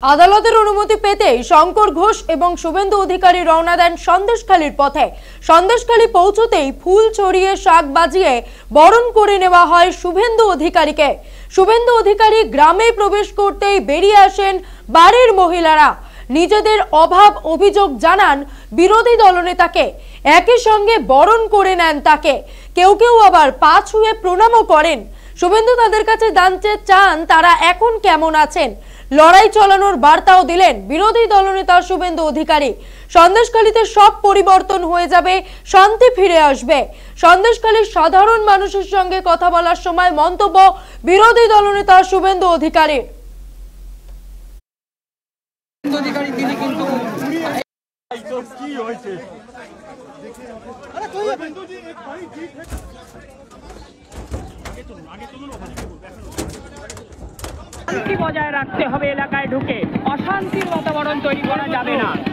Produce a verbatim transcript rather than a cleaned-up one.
আদালতের অনুমতি পেতেই শঙ্কর ঘোষ এবং শুভেন্দু অধিকারী রওনা দেন সন্দেশখালীর পথে। সন্দেশখালী পৌঁছতেই ফুল ছড়িয়ে শাক বাজিয়ে বরণ করে নেওয়া হয় শুভেন্দু অধিকারীকে। শুভেন্দু অধিকারী গ্রামে প্রবেশ করতেই বেরিয়ে আসেন বাড়ির মহিলারা, নিজেদের অভাব অভিযোগ জানান বিরোধী দলনেতাকে, একই সঙ্গে বরণ করে নেন তাকে। কেউ কেউ আবার পা ছুঁয়ে প্রণামও করেন। শুভেন্দু তাদের কাছে জানতে চান তারা এখন কেমন আছেন। লড়াই চালানোর বার্তাও দিলেন বিরোধী দলনেতা শুভেন্দু অধিকারী। সন্দেশখালীতে সব পরিবর্তন হয়ে যাবে, শান্তি ফিরে আসবে। সন্দেশখালীর সাধারণ মানুষের সঙ্গে কথা বলার সময় মন্তব্য বিরোধী দলনেতা শুভেন্দু অধিকারীর। শান্তি বজায় রাখতে হবে, এলাকায় ঢুকে অশান্তির বাতাবরণ তৈরি করা যাবে না।